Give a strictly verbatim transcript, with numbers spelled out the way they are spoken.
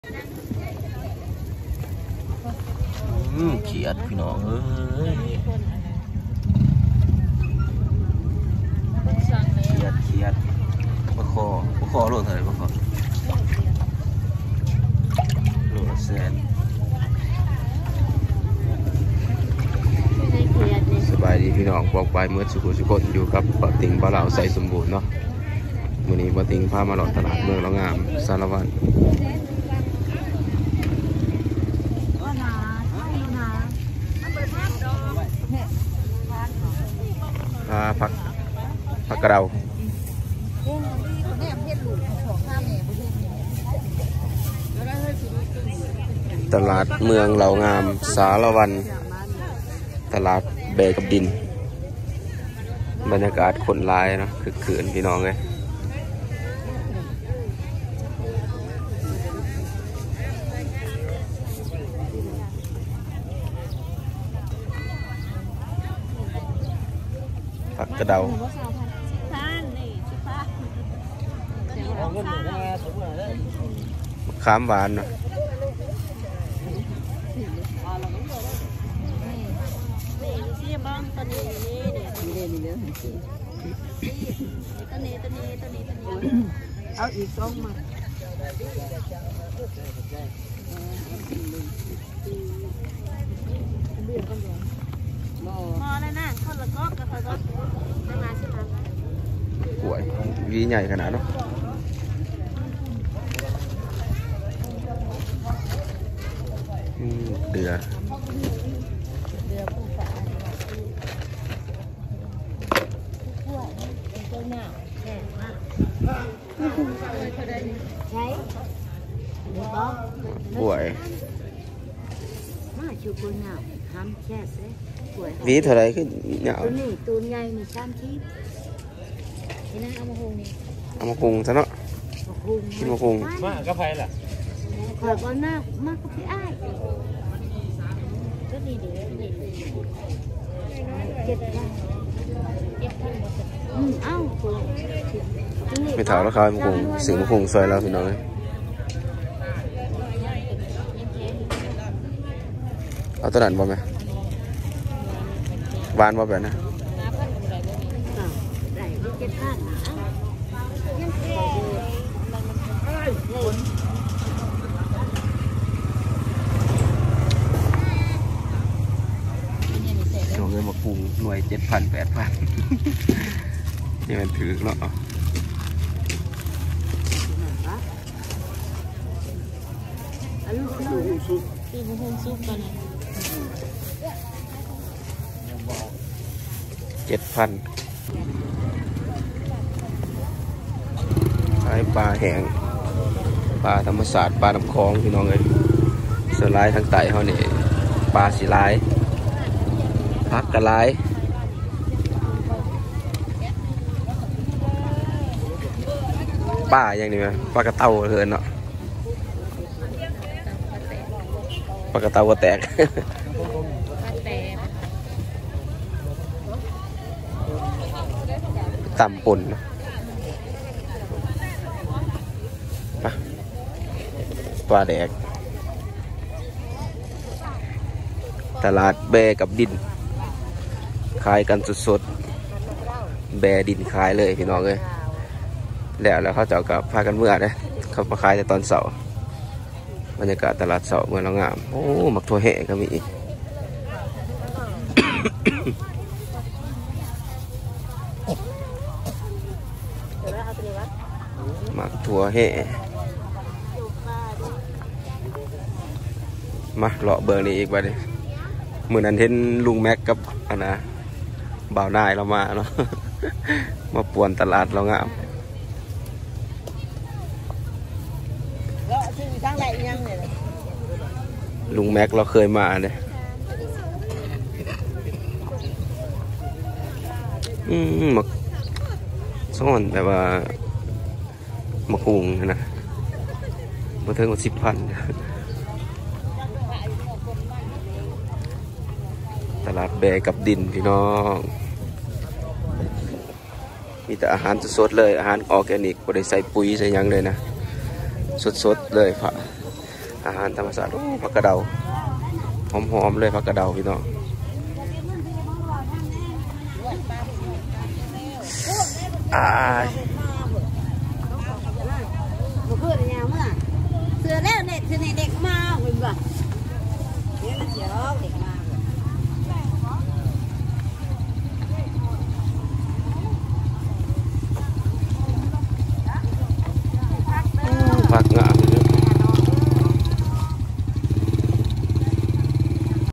อืมเขียดพี่น้องเอ้ยเขียดเขียดปลาคอปลาคอโลเท่าไหร่ปลาคอโลละแสนสบายดีพี่น้องบอกไปเมื่อสุขุสุขนอยู่กับปะติงปลาเหลาใส่สมบูรณ์เนาะวันนี้ปะติงพามาหลอดตลาดเมืองละงามสารวัตรพาผักผักกระเดาตลาดเมืองเหล่างามสารวันตลาดเบกับดินบรรยากาศคนร้ายเนาะคือขืนพี่น้องเลยผักกระเดาขามหวานเนาะเอาอีกสองมาพอแล้วนะคนละก๊อกกับคนละน้ำมาใช่ไหมหวยวีใหญ่ขนาดเนาะเดือป่วยวีเท่าไรขึ้นเนี่ยตัวนี้ตัวใหญ่มีสามชิ้นนี่นะเอามาหุงนี่เอามาหุงซะเนาะกินมาหุงมากก็ไฟล่ะขอบคุณมากมากก็พี่อ้ายก็นี่เดี๋ยวนี่เจ็ดพันเจ็ดพันหมดอืมเอ้าไม่ถามราคามาหุงสิ่งมาหุงซอยเราพี่น้องเอาตัวนั้นบ่ไหมวานบ่แบบนะส่งเงินมาปรุงหน่วยเจ็ดพันแปดพันนี่มันถือเนาะเจ็ดพันขายปลาแห้งปลาธรรมศาสตร์ปลาน้ำคลองพี่น้องเลยส่วนลายทางใต้เขาเนี่ยปลาสีลายพักกระลายปลาอย่างนี้ไหมปลากระเต่าเถินเนาะปลากระเต่าก็แตกต่ำปุ่นปลาแดกตลาดแบกับดินขายกันสดๆแบดินขายเลยพี่น้องเลยแล้วแล้วเขาจะเอากับพากันเมื่อเนี่ยเขามาขายแต่ตอนเสาร์บรรยากาศตลาดเสาร์เมืองละงามโอ้หมักถั่วแห่ก็มีหมักถั่วแห่มาเลาะเบิร์นี่อีกไปเลยเหมือนอันเห็นลุงแม็กกับอันนะบ่าวนายเรามาเนาะมาป่วนตลาดเรางามลุงแม็กเราเคยมาเนี่ยอืมหมักซ่อนแบบว่าหมักหุงนะมาถึงกว่าสิบพันตลาดแบกับดินพี่น้องมีแต่อาหารสดๆเลยอาหารออร์แกนิกไม่ได้ใส่ปุ๋ยใส่ยังเลยนะสดๆเลยค่ะอาหารธรรมชาติโอ้ผักกระเดาหอมๆเลยผักกระเดาพี่น้องอ่าเพื่อนยาวเมื่อเสือแล้วเด็กเสือเด็กมาเป็นบ่